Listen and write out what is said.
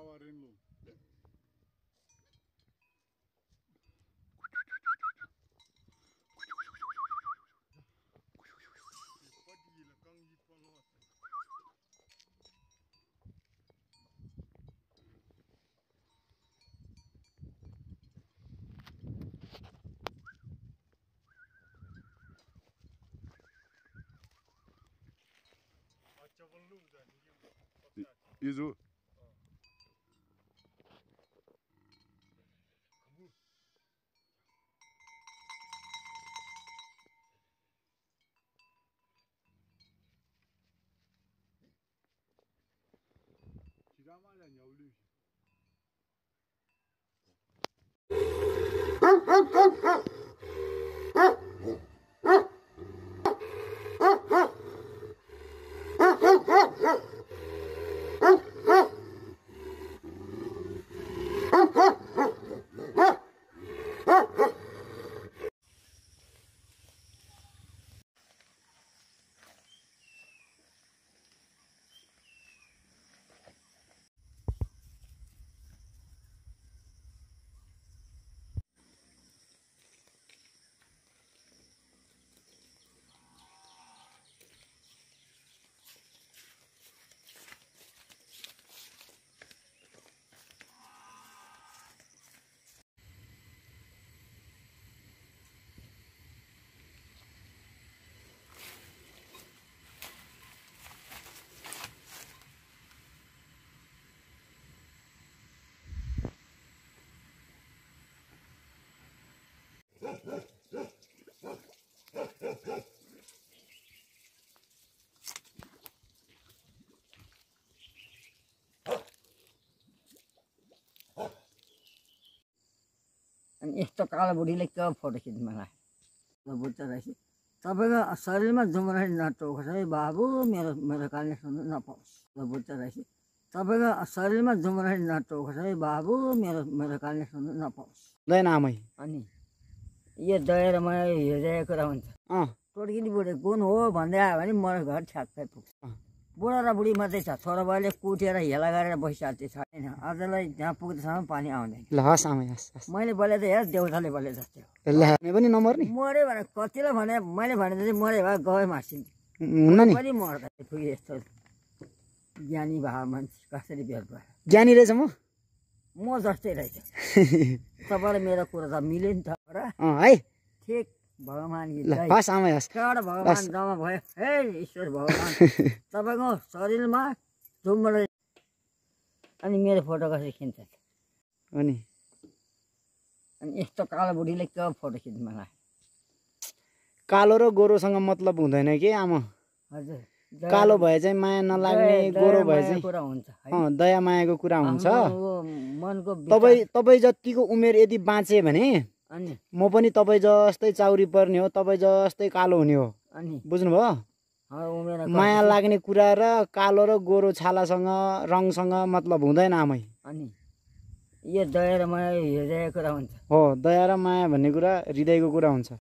power in low. Isu अनि यस्तो कालो बुढीले के फोटो खिच्नु मलाई बुझ्छ रहेछ तपाईँको शरीरमा जुमरानी नटोकोस् है बाबु मेरो मेरो कालले सुन्नु नपाओस् बुझ्छ रहेछ तपाईँको शरीरमा जुमरानी नटोकोस् है बाबु मेरो मेरो कालले सुन्नु नपाओस् दैन आमै अनि यो दएर म हेरेको कुरा हुन्छ टोड्किने बुढी कुन हो भन्दै आयो भने म घर ठ्याक्कै पुग्छ बुढा र बुढी मात्रै छ छोराबाले कुटेर हेला गरेर बसिहाल्थ्यो छैन आजलाई जहाँ पुग्दैसम्म पानी आउँदैन ल हस् आमै हस् मैले बोले त हेर देउताले बोले जस्तै हो ल पनि नमर्ने मऱ्यो भने कतिलाई भने मैले भने चाहिँ मऱ्यो भए गए मार्सिन् हुन्न नि पनि मर्दा पुगे यस्तो ज्ञानी भए मान्छे कसरी भेट भयो ज्ञानी रहेछ म जस्तै रहेछ तपाईँलाई मेरो कुरा त मिल्यो नि त है ठिक भगवान् हस् आमै हस् भगवान् जम्मा भयो हे ईश्वर भगवान् तपाईँको शरीरमा जुम्बल अनि मेरो फोटो कसरी खिच्छ अनि यस्तो कालो बुढीले के फोटो खिच्नु मलाई कालो र गोरोसँग मतलब हुँदैन कि आमा हजुर कालो भए चाहिँ माया नलाग्ने गोरो भए चाहिँ कुरा हुन्छ दया मायाको कुरा हुन्छ मनको तपाईँ जतिको उमेर यदि बाँचे भने अनि म पनि तपाईँ जस्तै चाउरी पर्ने हो तपाईँ जस्तै कालो हुने हो अनि बुझ्नुभयो माया लाग्ने कुरा र कालो र गोरो छालासँग रङसँग मतलब हुँदैन आमै अनि यो दया र माया हृदयको कुरा हुन्छ हो दया र माया भन्ने कुरा हृदयको कुरा हुन्छ